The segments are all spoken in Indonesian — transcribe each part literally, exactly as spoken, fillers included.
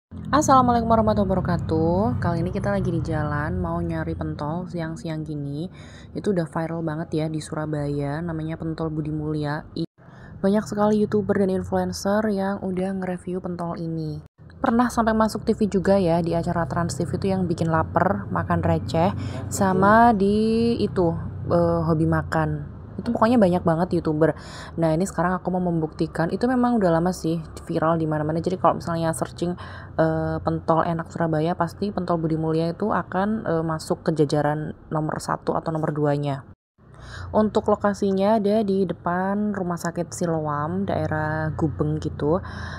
Assalamualaikum warahmatullahi wabarakatuh. Kali ini kita lagi di jalan mau nyari pentol siang-siang gini. Itu udah viral banget ya di Surabaya, namanya pentol Budi Mulya. I- Banyak sekali YouTuber dan influencer yang udah nge-review pentol ini. Pernah sampai masuk T V juga ya di acara Trans T V itu yang bikin lapar, makan receh, sama di itu eh, hobi makan. Itu pokoknya banyak banget YouTuber. Nah, ini sekarang aku mau membuktikan itu memang udah lama sih viral di mana-mana. Jadi kalau misalnya searching eh, pentol enak Surabaya, pasti pentol Budi Mulya itu akan eh, masuk ke jajaran nomor satu atau nomor duanya. Untuk lokasinya ada di depan Rumah Sakit Siloam, daerah Gubeng gitu.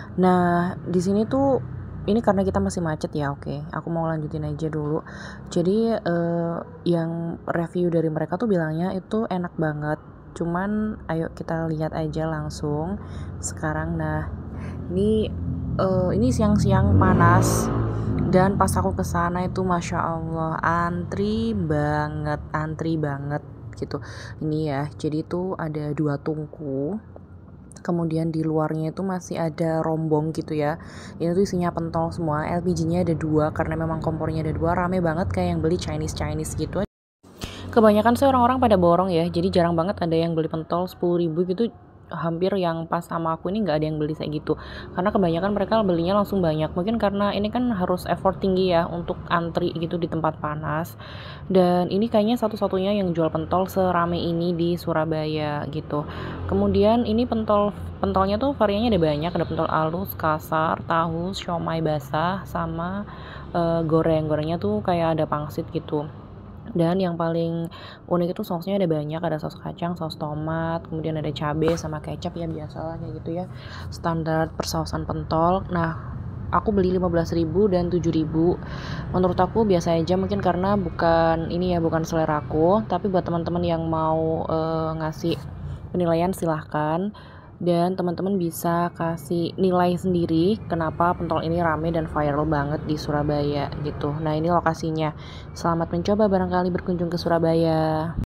Nah, di sini tuh ini karena kita masih macet ya, oke. Aku mau lanjutin aja dulu. Jadi eh, yang review dari mereka tuh bilangnya itu enak banget. Cuman ayo kita lihat aja langsung sekarang. Nah, ini eh, ini siang-siang panas dan pas aku kesana itu masya Allah antri banget, antri banget gitu. Ini ya, jadi itu ada dua tungku. Kemudian di luarnya itu masih ada rombong gitu ya. Ini tuh isinya pentol semua. L P G-nya ada dua karena memang kompornya ada dua. Rame banget kayak yang beli Chinese Chinese gitu. Kebanyakan sih orang-orang pada borong ya. Jadi jarang banget ada yang beli pentol sepuluh ribu gitu. Hampir yang pas sama aku ini nggak ada yang beli kayak gitu. Karena kebanyakan mereka belinya langsung banyak. Mungkin karena ini kan harus effort tinggi ya untuk antri gitu di tempat panas. Dan ini kayaknya satu-satunya yang jual pentol serame ini di Surabaya gitu. Kemudian ini pentol pentolnya tuh variannya ada banyak. Ada pentol halus, kasar, tahu, siomay basah, sama eh, goreng. Gorengnya tuh kayak ada pangsit gitu. Dan yang paling unik itu sausnya ada banyak, ada saus kacang, saus tomat, kemudian ada cabai sama kecap ya biasalah kayak gitu ya. Standar persausan pentol. Nah, aku beli lima belas ribu dan tujuh ribu. Menurut aku biasa aja mungkin karena bukan ini ya, bukan selera aku, tapi buat teman-teman yang mau eh, ngasih penilaian silahkan, dan teman-teman bisa kasih nilai sendiri kenapa pentol ini rame dan viral banget di Surabaya gitu. Nah, ini lokasinya. Selamat mencoba barangkali berkunjung ke Surabaya.